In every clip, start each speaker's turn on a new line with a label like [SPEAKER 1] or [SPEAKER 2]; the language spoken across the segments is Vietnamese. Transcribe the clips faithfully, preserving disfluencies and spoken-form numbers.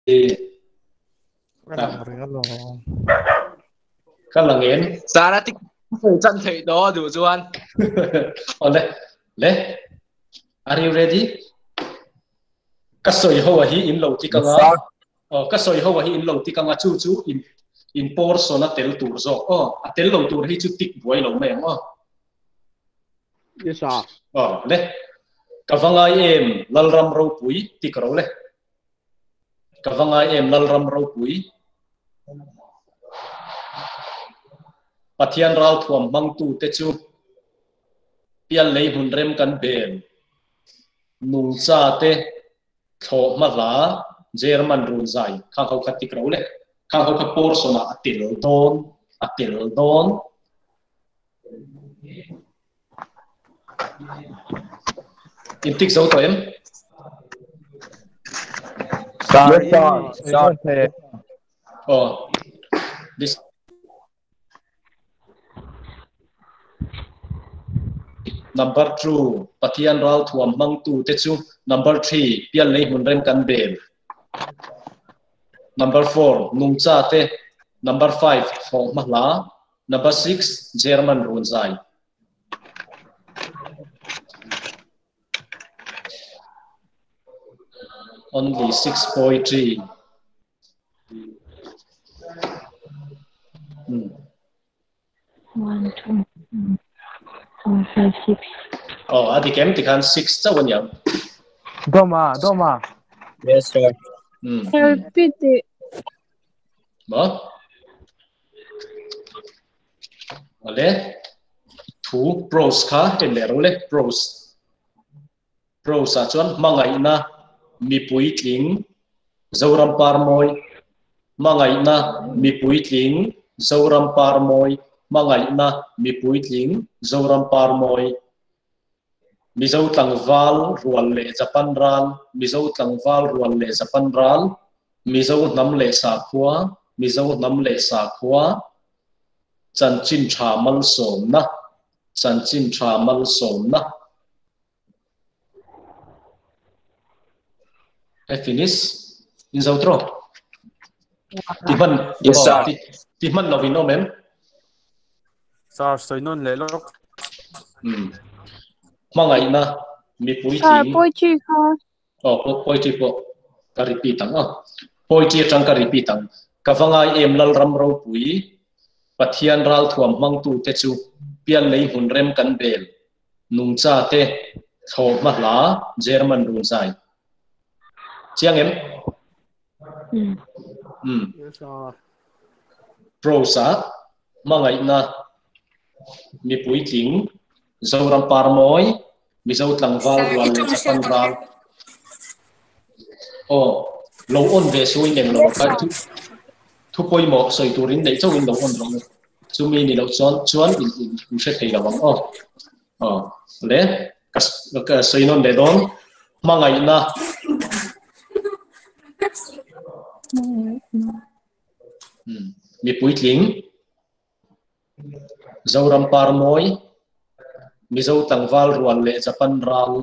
[SPEAKER 1] Các là nghiến
[SPEAKER 2] Sa đã tích chân thể đó đủ cho anh.
[SPEAKER 1] Ole, le, are you ready? Các soi hoa hi in lâu ti kang á, các soi hoa hi in lâu ti kang á chú chú in in portion tel tur zo, oh, tel lâu tur hi chú tik boy lâu mày oh.
[SPEAKER 3] Yes sir.
[SPEAKER 1] Oh, le, kavangai em lal ram rau pui tik rau le, kavangai em lal ram rau pui. Pathian rau thuam mang tu te chu pian lei hun rem kan ben nung cha te tho ma la German run zai khang khau khat tik ro le khang khau khat por so na atil don atil don in tik zo to em
[SPEAKER 3] Sorry, sorry.
[SPEAKER 1] oh this number two Pathian rau thuam mang tu te chu number three pian lei hun rem kan ben number four nung cha te number five tho ma la number six German run zai only six poetry hmm.
[SPEAKER 4] one two four five six
[SPEAKER 1] oh adi kem ti kan six cha wan yang
[SPEAKER 3] Doma, Doma.
[SPEAKER 2] Yes sir.
[SPEAKER 1] hmm.
[SPEAKER 4] Can you repeat it?
[SPEAKER 1] Ba ale thu pros kha en le ro le pros pros a chuan mangai na mi pui tling zoram par moi mangai na mi pui tling zoram par moi mangai na mi pui tling zoram par moi mi zo tlang val rual le japan ral mi zo tlang val rual le japan ral mi zo nam le sa khwa mi zo nam le sa khwa chan chin tha mal som na chan chin tha mal som na I finish in outro timan
[SPEAKER 2] Yes sir.
[SPEAKER 1] timan lovin no mem
[SPEAKER 3] Sir, soy non le lok.
[SPEAKER 1] hmm mangai na mi pui
[SPEAKER 4] Ah,
[SPEAKER 1] ting
[SPEAKER 4] poetry ha.
[SPEAKER 1] oh poetry po ka repeat ang ah poetry tang ka repeat ang kavangai em lal ram ro pui pathian ral thuam mang tu te chu pian lei hun rem kan bel nung cha te tho ma la German run zai chiang em
[SPEAKER 4] Hmm.
[SPEAKER 1] hmm
[SPEAKER 3] Yes sir.
[SPEAKER 1] prosa mangai na mi pui ting zoram par moi mi zo tlang val rual le japan ral oh lo on ve suin nem lo ka tu thu poi mo soi turin nei chau in lo on rong chu mi ni lo chon chuan in in se thei lawang oh oh le kas ka soi non de don mangai na hmm mi pui tling zoram par moi mi zo tlang val rual le japan ral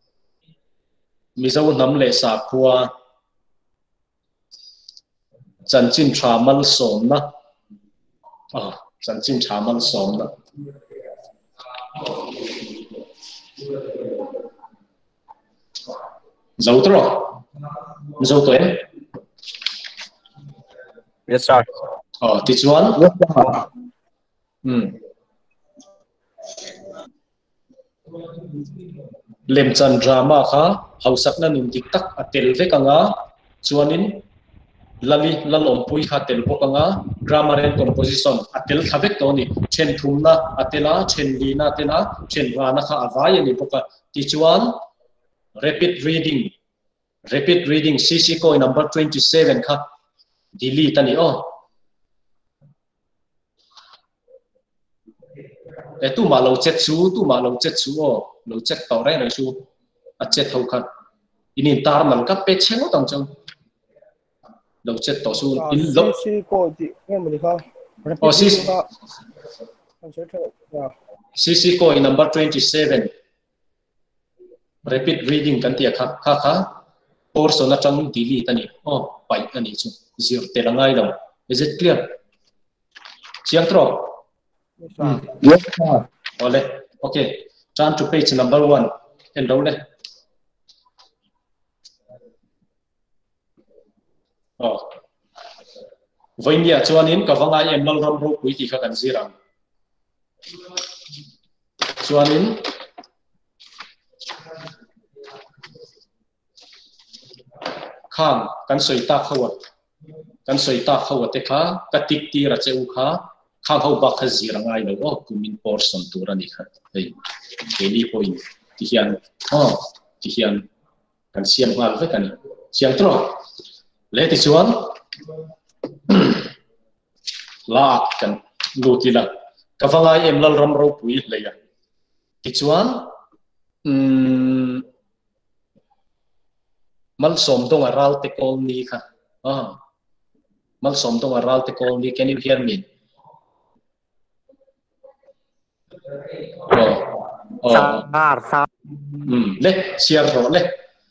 [SPEAKER 1] mi zo nam le sa khwa chan chin tha mal som na ah chan chin tha mal som na zo tro zo to em
[SPEAKER 2] Yes sir.
[SPEAKER 1] oh ti chuan hmm lem chan drama kha hausak na nin dik tak atel ve kanga chuanin lali lalom pui kha tel pokang grammar and composition atel thavek to ni chen thumna atela chen lina tela chen rana kha avai ni poka ti chuan rapid reading rapid reading cc ko number twenty-seven kha delete ani oh e tu ma lo chet chu tu ma lo chet chu oh lo chet to re re chu a chet thau khat inin tar man ka pe cheng tang chang lo chet to su in lo
[SPEAKER 3] cc ko di em ni kha.
[SPEAKER 1] oh cc cc ko number twenty-seven rapid reading kan tia kha kha kha portion na chang delete ani oh pai ani chu zero te langai lo is it clear chiang tro
[SPEAKER 3] Yes, sir.
[SPEAKER 1] ole okay turn to page number one and down le oh vainia chuanin ka wanga em lal ram ro pui ti kha kan zirang chuanin khang kan soi ta khawat kan soi ta khawat te kha ka tik ti ra cheu kha khang ho ba kha zirangai lo oh kumin portion turani kha ei daily point ti hian oh ti hian kan siam ngal ve kan siang tro le ti chuan la kan lu ti la ka wangai em lal ram ro pui le ya ti chuan um mal som dong aral te kol ni kha ah mal som dong aral te kol ni can you hear me oh oh
[SPEAKER 3] Sar, sar.
[SPEAKER 1] um le siar ro le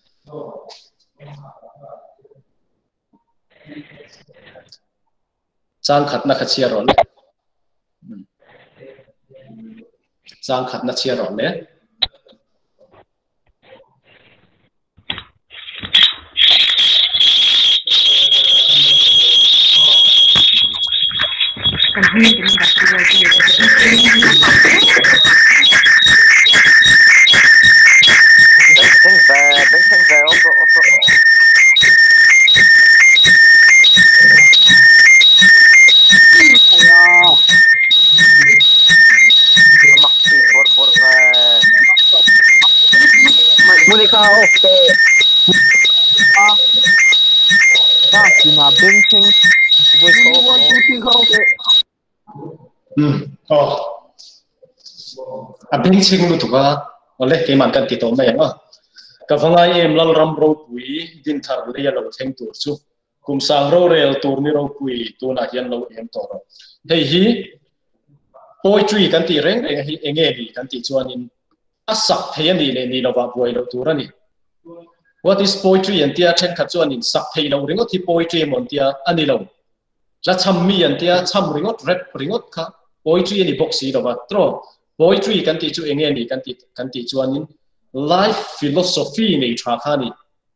[SPEAKER 1] chang khat na kha siar ro le chang khat na siar ro le
[SPEAKER 2] Bánh về, bánh xanh về ô tô, ô tô. Mặc thì bột bột về.
[SPEAKER 3] Monica, okay. Ah. Ah, si ma benching. Voice call. One, two, three, go.
[SPEAKER 1] um oh a bing ching lu tu ka ole ke man kan ti to mai ma ka wangai em lal ram ro pui din thar le ya lo theng tur chu kum sang ro rel tur ni ro pui tu na hian lo em to ro hei hi poetry kan ti reng reng hi enge ni kan ti chuan in a sak thei ni le ni lo wa buai lo tur ani what is poetry and tia chen kha chuan in sak thei lo ringo thi poetry mon tia ani lo la cham mi an tia cham ringot rep ringot kha poetry ni box si lo wa tro poetry kan ti chu enge ni kan ti kan ti chuan in life philosophy ni tha kha ni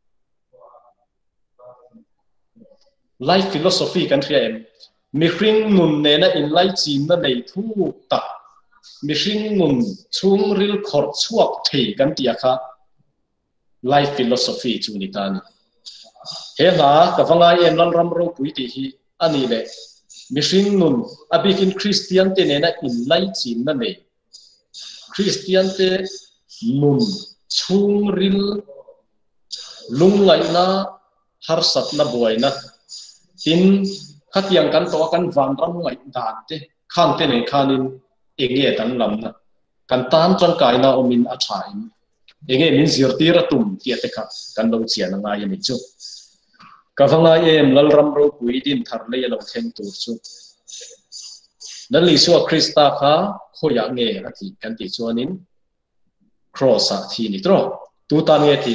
[SPEAKER 1] life philosophy kan thia em mi hring nun ne na in lai chin na nei thu ta mi hring nun chung ril khor chuak thei kan ti kha life philosophy chu ni ta ni he na ka wanga em lal ram ro pui ti hi ani le mi hring nun abikin christian te ne na in lai chin na nei christian te nun chung ril lung lai na har sat na boy na tin khatiang kan to kan van ram ngai dan te khan te ne khanin enge tan lam na kan tan chang kai na omin a thain enge min zir ti ra tum ti te kha kan lo chia na ngai ni chu ka wanga em lal ram ro pui din thar le lo theng tur chu nan li su krista kha khoya nge ati kan ti chuanin cross a thi ni tro tu ta nge ti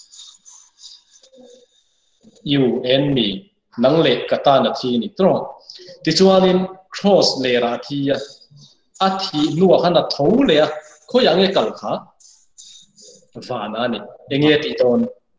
[SPEAKER 1] you and me nang le kata na thi ni tro ti chuanin cross le ra thi a a thi nuwa khana tho le a khoya nge kal kha va na ni enge ti ton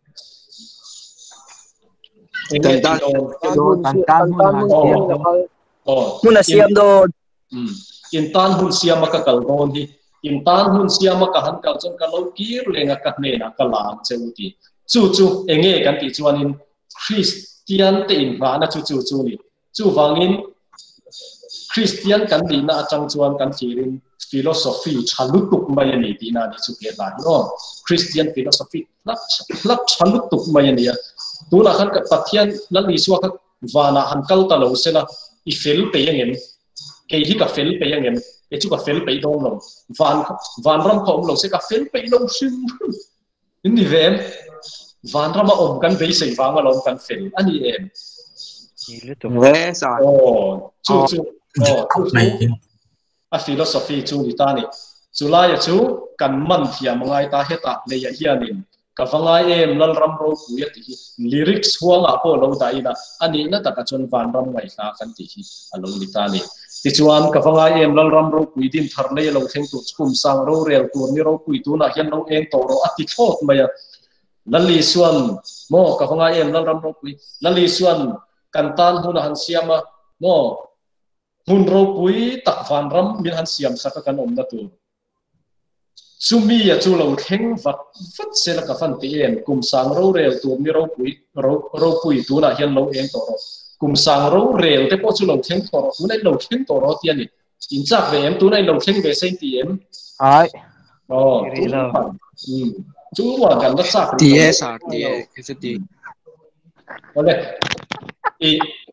[SPEAKER 1] enge ti ton
[SPEAKER 3] Tan tan mun
[SPEAKER 1] oh
[SPEAKER 2] Muna siam do.
[SPEAKER 1] um in tan hun siam ka kal gon hi in tan hun siam ka han kal chon ka lo kir lenga ka ne na ka lang cheu ti chu chu enge kan ti chuanin christian te in va na chu chu chu ni chu wangin christian kan di na chang chuan kan thirin philosophy chalutuk mai ni ti na ni chu ke la no christian philosophy lak lak chalutuk mai ni ya tu la khan ka pathian la li suwa ka wana han kal ta lo se na i fel pe yengem ke hi ka fel pe yengem e chu ka fel pe dong lo van van ram khom lo se ka fel pe lo sim in ni vem van ram ma om kan be sei wang lo kan fel ani em
[SPEAKER 2] Yes, sir.
[SPEAKER 1] oh chu chu oh chu a philosophy chu ni ta ni chu la ya chu kan man thia mangai ta heta le ya hianin kafangai em lal ram ro puya ti lyrics huanga po lo daina ani na taka chon van ram ngai ta kan ti hi alo ni ta ni ti chuan kafangai em lal ram ro pui din thar nei lo theng tu kum sang ro rel tur ni ro pui tu na hian lo eng to ro ati thot maya lali suan mo kafangai em lal ram ro pui lali suan kan tan huna han siama mo hun ro pui tak van ram min han siam saka kan om na tu sumi ya chu lo theng vat vat se la ka fan ti en kum sang ro rel tu mi ro pui ro ro pui tu na hian lo eng to ro kum sang ro rel te po chu lo theng to ro tu nei lo theng to ro ti ani in chak ve em tu nei lo theng ve sei ti em
[SPEAKER 3] ai
[SPEAKER 1] oh um chu wa kan da chak
[SPEAKER 5] ti e sa ti e ke se ti
[SPEAKER 1] ole i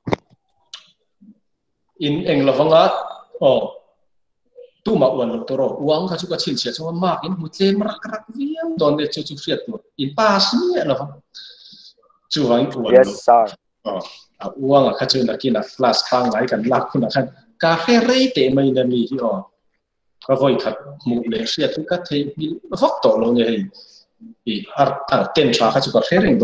[SPEAKER 1] in eng lavanga oh tu ma wan lo toro uang ka chu ka chin sia chu ma in mu tle mar krak viang don de chu chu fiat tu in pas ni la chu wang tu wan
[SPEAKER 2] Yes, sir.
[SPEAKER 1] oh a uang ka chu na kin a class pang ngai kan lak kun khan ka khe rei te mai na mi hi oh ka voi khat mu le sia tu ka thei bi vok to lo nge hi i ar ar ten cha ka chu ka khe reng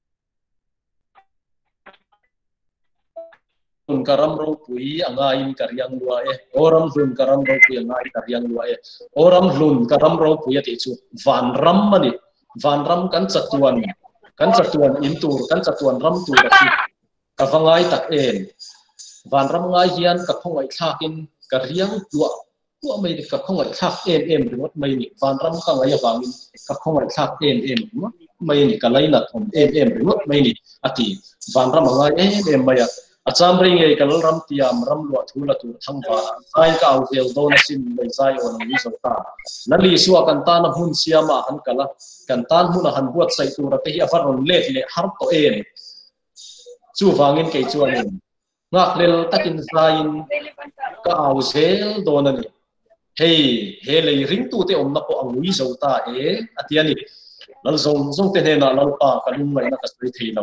[SPEAKER 1] hun karam ro pui anga in karyang lua e oram hun karam ro pui anga in karyang lua e oram hun karam ro pui ati chu van ram mani van ram kan chatuan kan chatuan in tur kan chatuan ram tur ati ka vangai tak en van ram ngai hian ka khongai thakin karyang lua lua mai ni ka khongai thak em em rimot mai ni van ram ka ngai awangin ka khongai thak em em mai ni ka laina thom em em rimot mai ni ati van ram ngai em em mai acham ring ei kalal ram tiam ram lo thula tu thangwa ai ka au vel don sim mai zai on ni so ta nali suwa kan ta na hun siama han kala kan tan hun han buat sai tu ra te hi afaron let le har to en chu wangin ke chu anin ngak lel takin zain ka au zel don ani hey he le ring tu te om na ko angui zo ta e atiani lal zong zong te ne na lal pa kalum mai na ka sri theilo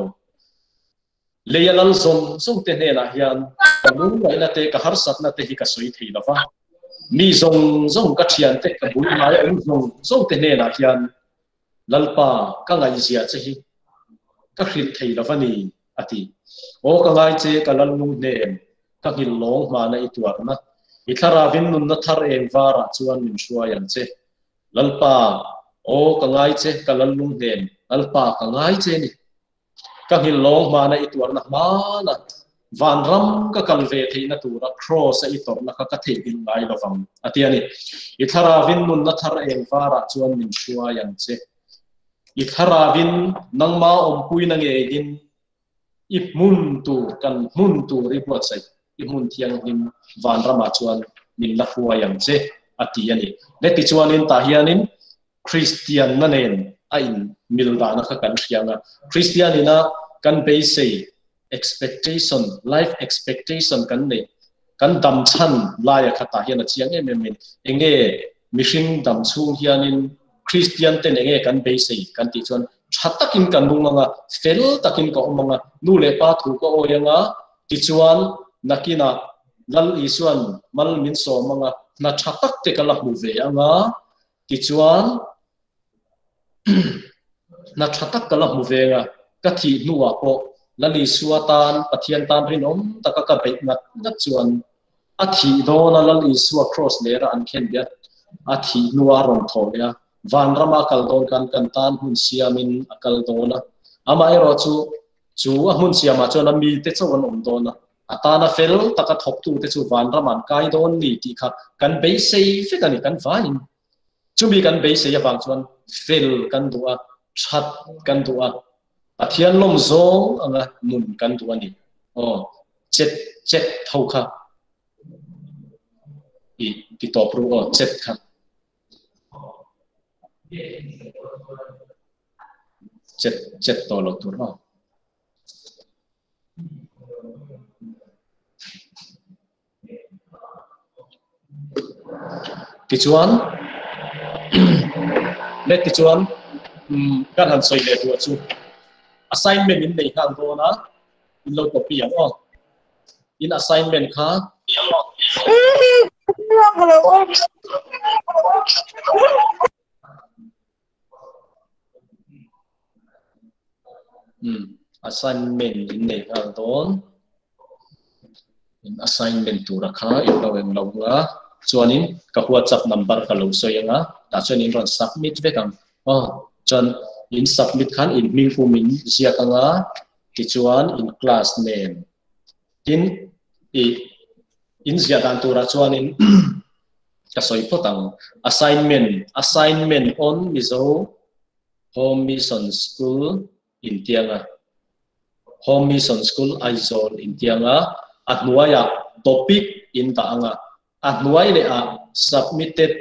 [SPEAKER 1] leyalal zom zong te ne na hian kalum mai na te ka har sat na te hi ka soi theilo fa mi zong zong ka thian te ka bul mai ang zong zong te ne na hian lalpa ka ngai zia che hi ka khrit theilo fa ni ati o ka ngai che ka lal nu ne ka hil long ma na ituar na i thara vin nun na thar eng wara chuan min shua yan che lalpa o ka ngai che ka lal nu ne lalpa ka ngai che ni ka hil long ma na ituar na ma na van ram ka kal ve theina tura cross a itor na ka ka the bin ngai lovang atiani i thara vin nun na thar eng wara chuan min shua yan che i thara vin nangma om pui na nge din i mun tu kan mun tu ri po sai i mun thiang hin van rama chuan min la huwa yang che atiani le ti chuan in ta hianin Christian na nen a in milda na ka kan thianga Christian ina kan be sei expectation life expectation kan ne kan dam chan laia khata hian a chiang em em enge mishing dam chung hianin Christian ten enge kan be sei kan ti chuan thatakin kan manga fel takin ko manga nu le pa thu ko oyanga ti chuan nakina lal isuan mal min so manga na thatak te kala hu ve anga ti chuan na thatak kala hu ve nga ka thi nuwa ko lali suatan pathian tan rinom taka ka be ngat ngat chuan a thi do na lali suwa cross lera an khen bia a thi nuwa rom tho ya van rama kal don kan kan tan hun siamin akal dona ama ero chu chu a hun siama chona mi te chon om dona atana fel taka thok tu te chu van raman kai don ni ti kha kan be sei fe kan kan vain chu mi kan be sei awang chuan fel kan duwa chat kan duwa pathian lom zong anga mun kan duwa ni oh chet chet thau kha i ti to pro oh chet kha chet chet to lo tur oh ti chuan le ti chuan kan han soi le tu chu assignment in nei kan do na in lo copy ang oh in assignment kha um assignment in nei aldon in assignment tu rakha in lo en lo nga chuanin ka WhatsApp number ka lo soyanga ta chuanin ron submit ve kang oh chon in submit khan in ming pu min zia kanga ti chuan in class name tin i in zia dan tu ra chuanin ka soi potang assignment assignment on mizo home mission school in tianga home mission school aizol in tianga atnuaya topic in taanga atnuai le a submitted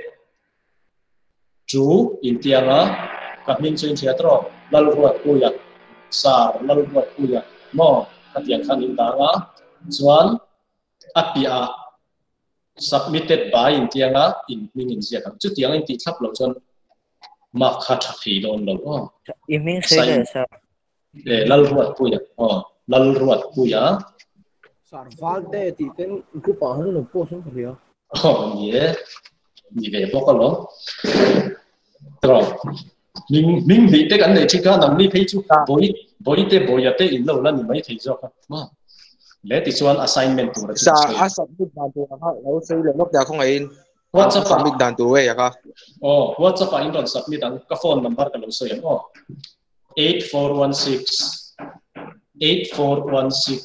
[SPEAKER 1] to in tianga kamin chuin theatro lalruat puya sar lalruat puya mo katiang khan in taanga chuan apia submitted by in tianga in ming in zia kam chu tiang in ti thlap lo chon ma kha tha thi don lo oh
[SPEAKER 2] Iming sila sa
[SPEAKER 1] eh lal ruat puya oh lal ruat puya
[SPEAKER 3] Sar valde ti ten ku pa han no po sun pria.
[SPEAKER 1] oh ye ni ve bok lo tro ming ming di te kan nei thika nam ni phei chu boi boi te boi te in lo la ni mai thei zo ma le ti chuan assignment tu ra
[SPEAKER 5] Sa asap big dan tu ka lo sei le nok ya không ai
[SPEAKER 1] WhatsApp
[SPEAKER 5] asap big dan tu we ya ka
[SPEAKER 1] oh WhatsApp in don submit ang ka phone number ka lo so yan oh eight four one six eight four one six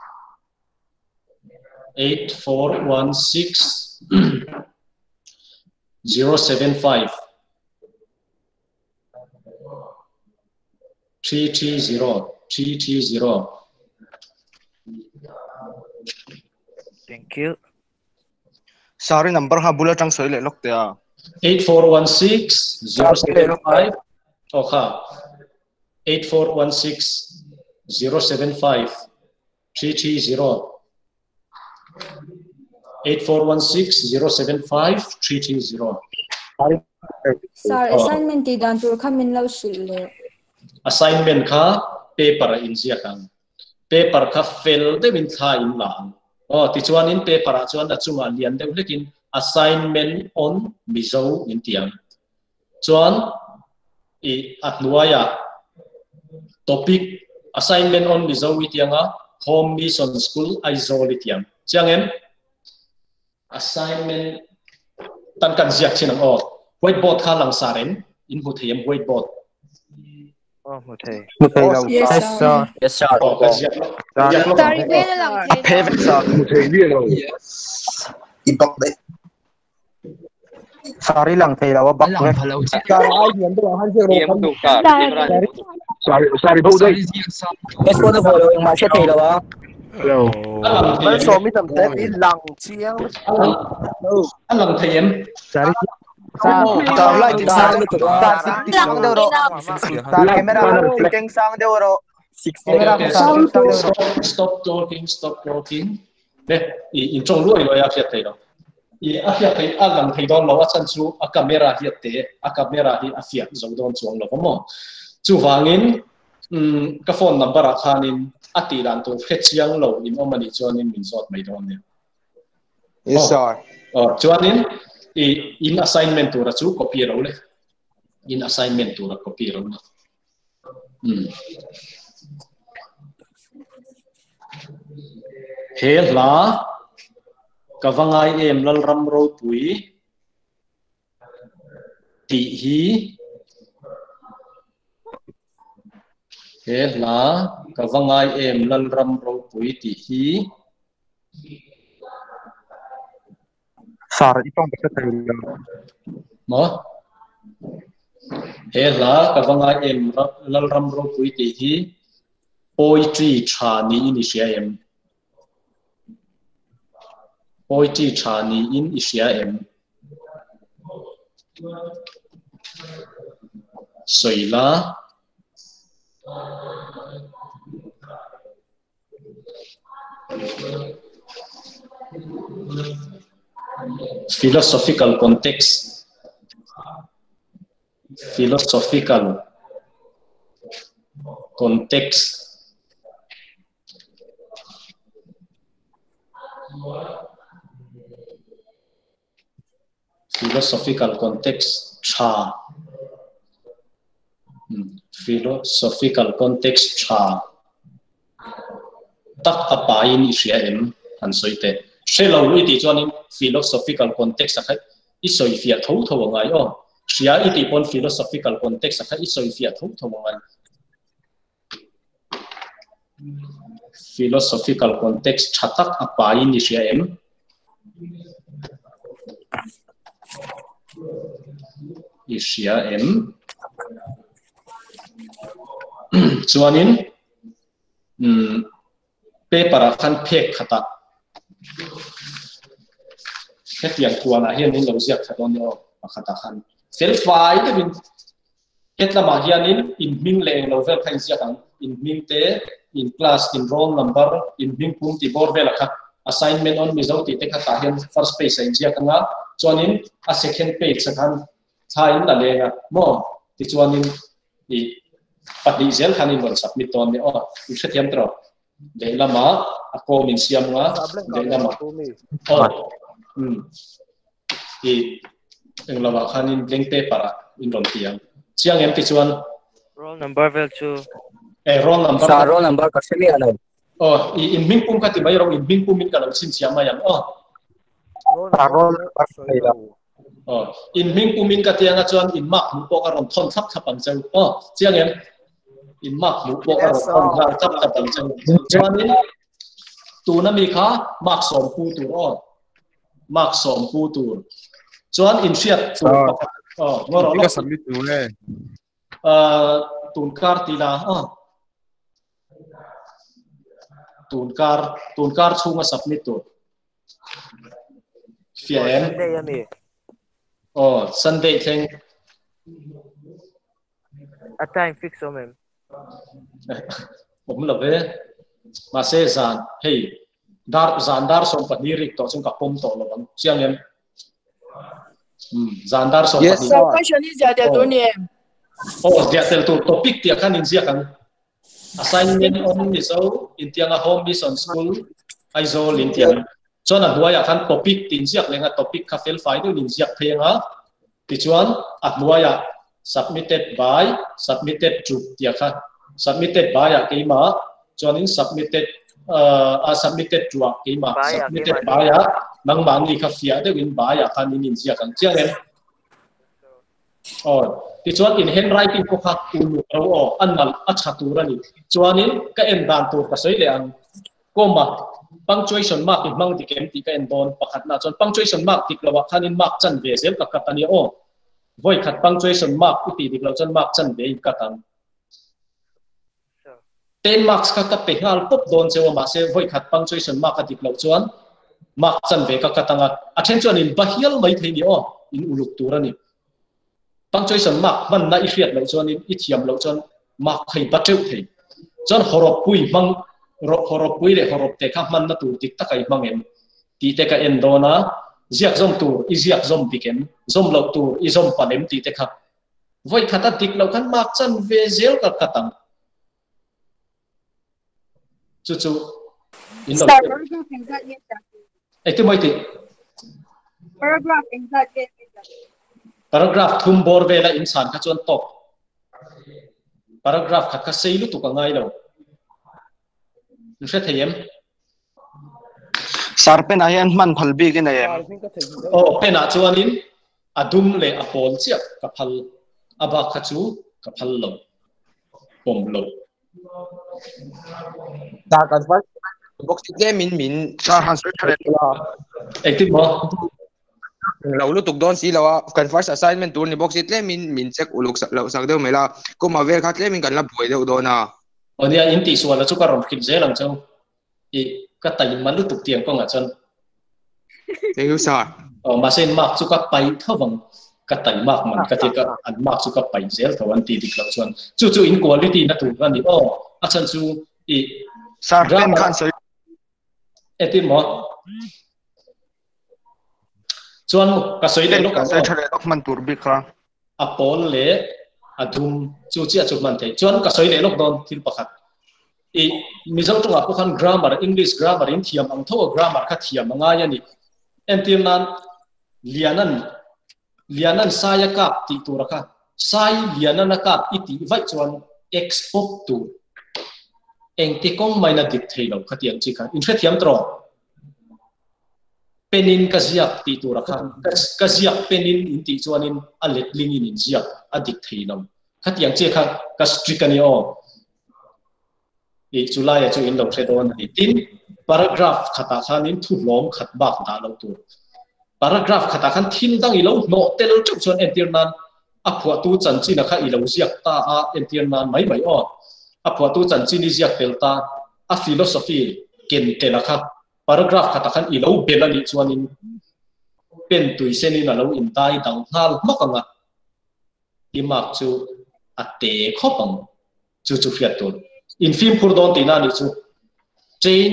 [SPEAKER 1] eight four one six zero seven five three three zero three three zero.
[SPEAKER 2] thank you.
[SPEAKER 5] sorry number ha bula tang sei le lok ya
[SPEAKER 1] eight four one six zero seven five okay eight four one six zero seven five three three zero eight four one six zero seven five three three zero.
[SPEAKER 6] Sir, assignment ti dan tur khamin lo shille.
[SPEAKER 1] Assignment kha paper in zia kang paper kha fail de min tha in la oh ti chuan in paper a chuan a chunga lian deuh lekin assignment on mizo in tiang chuan i atnuaya topic assignment on mizo i tianga home mission school aizol i tiang chiangem assignment tan kan ziak chinang oh whiteboard kha lang saren in hu thayem whiteboard
[SPEAKER 2] Oh, một thầy.
[SPEAKER 3] Một thầy đâu.
[SPEAKER 6] Yes, sir.
[SPEAKER 2] Yes, sir.
[SPEAKER 1] oh ka ziak lo ziak lo
[SPEAKER 6] Sorry, bên lang thầy.
[SPEAKER 5] payment sa
[SPEAKER 3] Một thầy biết đâu.
[SPEAKER 7] Inbox đấy.
[SPEAKER 3] Sorry lang thầy đâu bak.
[SPEAKER 5] lang halaw si
[SPEAKER 3] Sorry ai diyan do han jero.
[SPEAKER 2] Em tu ka.
[SPEAKER 3] Sorry sorry bau đây.
[SPEAKER 7] Let's go to follow yung match thầy đâu á.
[SPEAKER 3] Hello.
[SPEAKER 1] Mới
[SPEAKER 3] số mi tầm tết in lằng chiang.
[SPEAKER 1] anh làm thầy em
[SPEAKER 3] Sorry. Sa tao lại sa sa lang đâu rồi. Sa camera keng sang đâu rồi.
[SPEAKER 1] okay, okay. stop, stop talking stop talking nè in trong lui rồi áp thầy đó i áp thầy anh làm thầy đó lâu chân chú a camera hiện tế a camera hi áp giống đó chuông lâu mà chú vangin cái phone number à khanin a ti lan tu hết chiang lâu in ông mình cho nên mình dọn mấy đó nè
[SPEAKER 5] yes sir
[SPEAKER 1] oh cho nên in assignment tu ra chú copy rồi le in assignment tu ra copy rồi hmm he la kavangai em lal ram ro pui ti hi he la kavangai em lal ram ro pui ti hi
[SPEAKER 3] Sorry itong basta thầy.
[SPEAKER 1] mo he la kavangai em lal ram ro pui ti hi poetry cha ni in siam poetry cha ni in siam soila philosophical context philosophical context philosophical context cha hmm. philosophical context cha tak apain isiam an soite shelo lui ti chuan philosophical context akha isoi fia tho tho ngai o sia iti pon philosophical context akha isoi fia tho tho ngai philosophical context chatak apain isiam isiam chuanin um paper khan phek khata hetian kuana hian in lo ziak thadon yo khata khan self fai te bin hetlama hianin in ming leng lo vel khain ziak ang in ming te in class in roll number in ming pum ti bor vel kha assignment on result ti te khata hian first page in ziak anga chuanin a second page khan thain la lenga mo ti chuanin i pati zel khanin bon submit ton ni o u thetiam tro de lama a kom in siam nga de lama o um i eng lawa khanin link paper in ron tiang chiang em ti chuan
[SPEAKER 2] Roll number vel chu.
[SPEAKER 1] eh roll number
[SPEAKER 7] Sa roll number ka sini ano.
[SPEAKER 1] oh i in ming pum ka ti mai ro in ming pum min ka lo sin siam ma yang oh
[SPEAKER 3] Sa roll number
[SPEAKER 1] oh in ming pum min ka tianga chuan in mak mu po ka ron thon thap thap ang chau oh chiang em in mak mu po ka ron thon thap thap ang chau chuan in tu na mi kha mak som pu tu oh mak som pu tu chuan in siat tu oh ngoro lo
[SPEAKER 3] submit tu le
[SPEAKER 1] uh tun kar ti la oh tun kar tun kar chunga submit tu fian
[SPEAKER 2] Sunday yami.
[SPEAKER 1] oh Sunday thing
[SPEAKER 2] A time fix o mem.
[SPEAKER 1] ผมเลยมาเซจานเฮ้ยดาร์จานดาร์ส่งปนิริกต่อซึ่งกับผมต่อแล้วกันเชียงเงินจานดาร์ส่งปนิริก
[SPEAKER 6] So question is that the dunia.
[SPEAKER 1] โอ้เดี๋ยวเตลตัวท็อปิกที่อาการอินเดียกัน assignment on miso in tiang a home mission school aizol in tiang จนอันหัวอยากกันท็อปิกตินเสียกเลยนะท็อปิกคาเฟ่ไฟดูอินเสียกเพลงอ่ะติจวนอันหัวอยาก submitted by submitted to เดียค่ะ submitted by อ่ะกี่มาจนนี้ submitted เอ่อ submitted to อ่ะกี่มา submitted by อ่ะนังบางลีคาเฟ่ได้วิน by อ่ะคันอินเสียกันเชียงเงินอ๋อที่ชวนอินเฮนไรติ้งก็ขัดอุ่นเราอ๋ออันนั้นอัจฉริยะนี่ชวนนี้ก็เอ็นดานตัวก็สวยเลยอันก็มา punctuation mark อีกมั่งที่เกมที่ก็เอ็นโดนประคัดนะชวน punctuation mark ที่เราว่าคันอิน mark จันเวเซลกับกัตันนี่อ๋อไว้ขัด punctuation mark อุติที่เราจัน mark จันเวกับกัตัน ten marks กับกับเปงาลปุ๊บโดนเซลมาเซไว้ขัด punctuation mark กับที่เราชวน mark จันเวกับกัตันอ่ะ attention อินบะเฮียลไม่ทีนี่อ๋ออินอุลุกตัวนี่punctuation mark มันน่าอิเรียดเราจนอิเทียมเราจน mark ให้บัตรเจ้าทีจนฮอรปุยมังฮอรปุยเลยฮอรปเตะข้ามันน่าตูติดตะไคมังเอ็มตีเตะกับเอ็นโดนะเจียกซอมตูอีเจียกซอมบิเกนซอมเราตูอีซอมปันเอ็มตีเตะครับไว้ขัดติดเราคัน mark จันเวเซลกับกัตังจู่ๆอินโดไอ้ที่ไม่ติด
[SPEAKER 6] Paragraph exactly.
[SPEAKER 1] paragraph thum bor vela insan ka chon top paragraph khat ka sei lu tu ka ngai lo nu se thayem
[SPEAKER 5] sar pen ayan man phalbi ke nayem
[SPEAKER 1] o pena chuanin adum le apol chiak ka phal aba khachu ka phal lo pom lo
[SPEAKER 3] ta kan fa box le min min
[SPEAKER 5] sa answer thare
[SPEAKER 1] active mo
[SPEAKER 3] lo lu tuk don si lawa kan first assignment tur ni box it le min min check uluk lo sak deu mela ko ma vel khat le min kan la boi deu dona
[SPEAKER 1] onia inti suala chu ka rom khit zelang chau i ka tai man lu tuk tiang ko nga chon
[SPEAKER 3] thank you sir
[SPEAKER 1] o ma sen mark chu ka pai thawang ka tai mark man ka ti ka an mark chu ka pai zel thawan ti dik lo chon chu chu in quality na tu ran ni o a chan chu i
[SPEAKER 5] sar pen khan soi
[SPEAKER 1] etin mo chuan ka soi le lo ka
[SPEAKER 5] sai thare lok man tur bi kha
[SPEAKER 1] apol le adum chu chi chu man the chuan ka soi le lok don thil pakhat i mizal tunga ko khan grammar english grammar in thiam ang tho grammar kha thiam anga yani entim nan lianan lianan saya kap ti tu rakha sai lianan kap iti vai chuan export tu eng ti kong mai na dik thei lo khatiang chi kha in thre thiam tro penin ka ziak ti tu ra kha ka ziak penin in ti chuanin a let ling in in ziak a dik thei lo khatiang chi kha ka strict ani o i chulai a chu in lo thre don ni tin paragraph khata khanin thu lom khat bak da lo tu paragraph khata khan thil dang i lo no tel chu chuan entir nan a phua tu chan chi na kha i lo ziak ta a entir nan mai mai o a phua tu chan chi ni ziak tel ta a philosophy ken te la kha paragraph khata khan i lo bel ani chuanin pen tui senin a lo in tai dang hal makanga i mak chu a te khopang chu chu fiat tu in film phur don ti na ni chu chain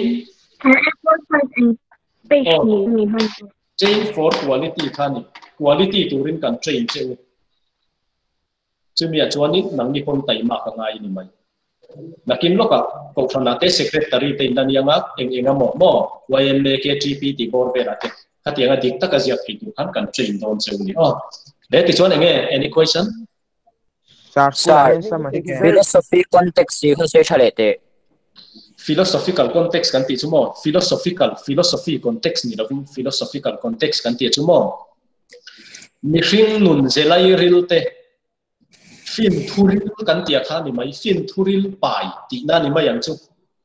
[SPEAKER 1] chain for quality khani quality turin kan train cheu chumi a chuanin nang ni kon tai ma ka ngai ni mai nakin loka ko thana te secretary te nanianga eng enga mo mo ym ke gp ti bor ve ra te khatianga dik taka ziak ti tu khan kan train don cheu ni oh le ti chuan enge any question
[SPEAKER 3] Sir,
[SPEAKER 7] philosophy context gì hơn sẽ chale te
[SPEAKER 1] philosophical context kan ti chumo philosophical philosophy context ni lo philosophical context kan ti chumo mi hring nun zelai ril te fin thuril kan tia kha ni mai fin thuril pai ti na ni mai yang chu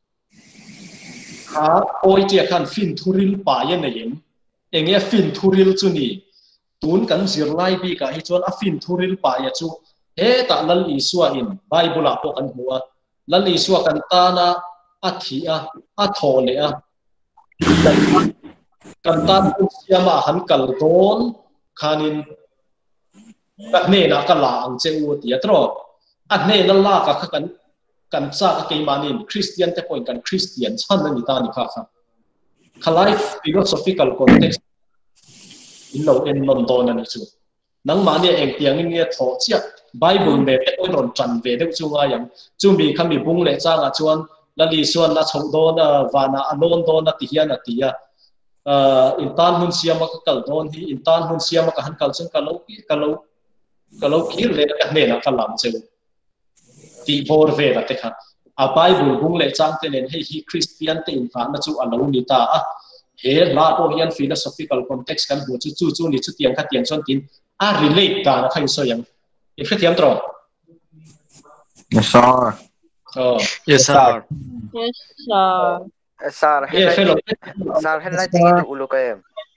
[SPEAKER 1] ha oi tia khan fin thuril pai ne yen enge fin thuril chu ni tun kan zir lai bi ka hi chuan a fin thuril pai ya chu he ta lal i suwa in bible a po kan huwa lal i suwa kan ta na a thi a a tho le a kan ta siama han kal don khanin ka ne na ka la ang che u ti atro a ne na la ka kan kan sa ka ke manin christian te point kan christian chan na ni ta ni kha kha khalai philosophical context in lo en non don na ni chu nang ma ne eng tiang in nge tho chia bible me te oi ron chan ve de chu nga yang chu mi khami bung le cha nga chuan la li suan la chho do na wa na alon do na ti hian atia in tan hun siama ka kal don hi in tan hun siama ka han kal chen ka lo ka lo kalau kir le ka ne na kalam cheu ti bor ve la te kha a bible bung le chang te len hei hi christian te in fa na chu alo ni ta a he la po hian philosophical context kan bu chu chu chu ni chu tiang kha tiang chon tin a relate ka na khain so yang i kha tiam tro
[SPEAKER 5] Yes sir.
[SPEAKER 1] oh
[SPEAKER 5] Yes sir.
[SPEAKER 4] Yes, sir.
[SPEAKER 2] Sir,
[SPEAKER 1] yeah hello
[SPEAKER 2] sir, handwriting itu ulu kayo.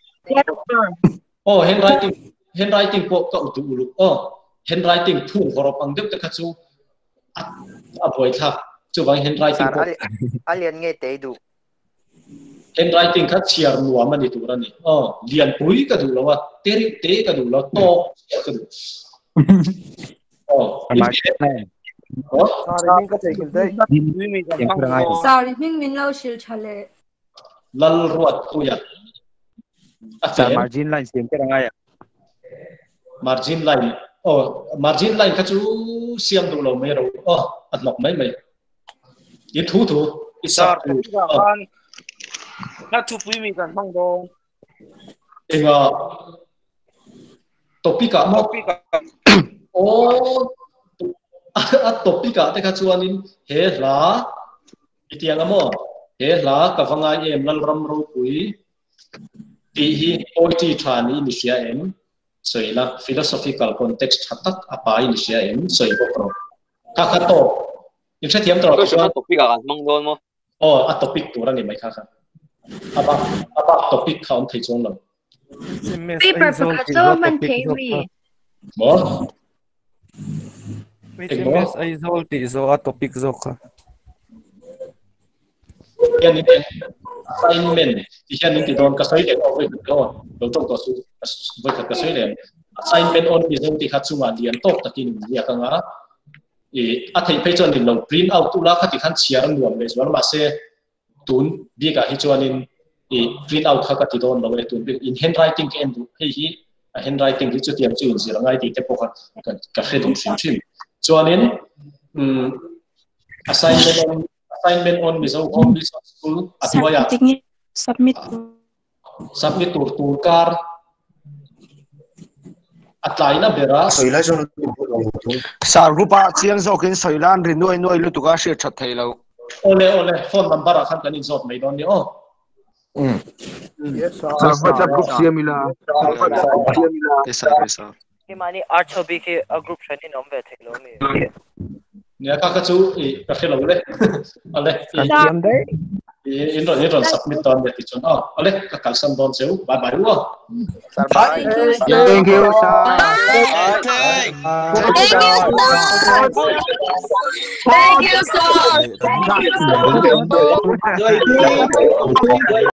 [SPEAKER 1] oh handwriting handwriting po ka utu ulu oh handwriting thu horop ang dep ta kha chu a boi tha chu wang handwriting
[SPEAKER 2] Sir,
[SPEAKER 1] po
[SPEAKER 2] ali alian nge te du.
[SPEAKER 1] handwriting kha chiar nuwa mani tu rani oh lian pui ka du lawa teri te ka du la to ka du oh oh
[SPEAKER 3] Sorry, ka take it.
[SPEAKER 6] Sorry, min min lo shil chale.
[SPEAKER 1] lal ruat tu ya
[SPEAKER 3] Sir, margin line same ka nga ya.
[SPEAKER 1] margin line oh margin line kha chu siam du lo me ro oh at lok mai mai ye thu thu isa
[SPEAKER 3] Na tu pui mi kan mang do.
[SPEAKER 1] enga topika mo oh a topika te kha chuanin he la itiang amo he la ka vanga em lal ram ro pui ti hi oti thani ni sia em soila philosophical context hatak apa ini sia em soi ko pro ka kha to in sa thiam tro
[SPEAKER 8] so topika kan mang don mo
[SPEAKER 1] oh a topic tu ra ni mai kha kha apa apa topic khaun thei chong lo
[SPEAKER 4] Paper proposal man theory.
[SPEAKER 1] mo
[SPEAKER 3] H M S ay zolti zo a topic zo ka.
[SPEAKER 1] yan ni assignment ti hian ni ti don ka sai le ko ve ko lo tong to su ve ka sai le assignment on bi zong ti kha chunga dian tok takin ya ka nga e a thei pe chon din lo print out tu la kha ti khan chiar nuam le zwa ma se tun bi ka hi chuanin e print out kha ka ti don lo le tun in handwriting ke endu hei hi handwriting hi chu tiam chu in zira ngai ti te po ka ka hre dum sim chim chuanin um assignment on assignment on miso home business school atwaya
[SPEAKER 4] Submit.
[SPEAKER 1] submit tur tur kar atlai na bera
[SPEAKER 5] Soila jo Sar rupa chiang zokin soilan rinoi noi lutuka share chat thailo.
[SPEAKER 1] Ole ole phone number a khan kan in zot mai don ni o.
[SPEAKER 3] Mm.
[SPEAKER 9] Yes, sir.
[SPEAKER 3] WhatsApp group C M ila.
[SPEAKER 5] Yes sir, yes sir.
[SPEAKER 2] Cái mà này art hobby cái group này nó về thầy luôn mi.
[SPEAKER 1] Nia ka ka chu i ka khelo le. Ale.
[SPEAKER 9] Kan đấy.
[SPEAKER 1] In ron in ron submit don de ti chon. Oh, ale ka kal san don seu. Bye bye wo.
[SPEAKER 3] Thank you, sir.
[SPEAKER 6] Thank you, sir. Thank you, sir.